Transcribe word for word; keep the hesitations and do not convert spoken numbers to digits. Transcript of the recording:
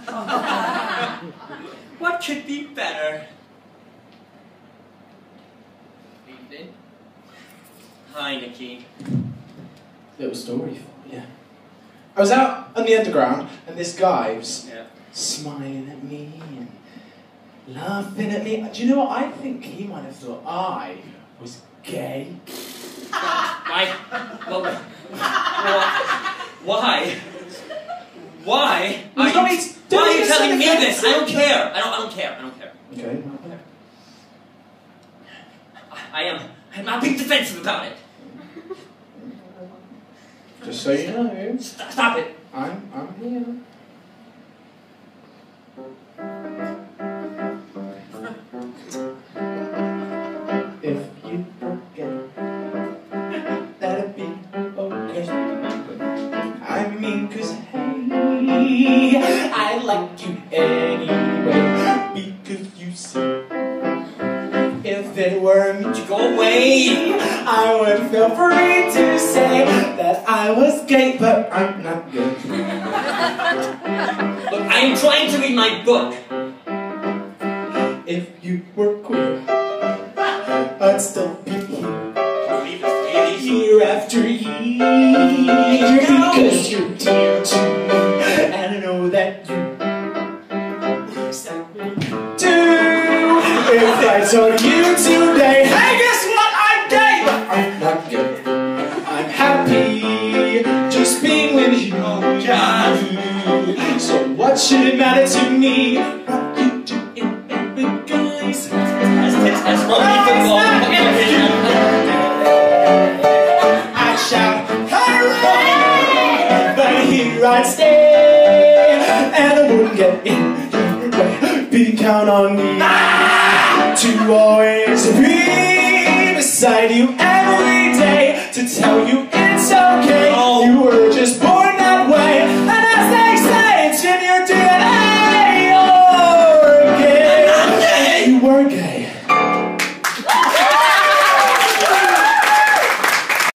What could be better? Evening. Hi, Nikki. Little story for you. I was out on the underground, and this guy was Yeah. smiling at me and laughing at me. Do you know what? I think he might have thought I was gay. Why? Well, well, why? Why? Are Well, you, it's- why are you it's telling an me offense. this? I don't care. I don't. I don't care. I don't care. Okay. I am. I'm not being defensive about it. Just so you know, Stop, stop it. I'm I'm here. If you forget, that'd be okay. I mean, cause hey, I like you anyway. Because you see, if it were me to go away, I would feel free to say that I was gay, but I'm not gay. Look, I am trying to read my book. If you were queer, I'd still be here. Year after year, because you're dear to me, and I know that you do. If I told you today, hey, guess what? I'm gay, but I'm not gay. I'm happy just being with you. So what should it matter to me? What you do in bed with guys? As as as rugby football. I shout, hooray! But here I'd stay, and I wouldn't get in your way. Be count on me to always be beside you every day, to tell you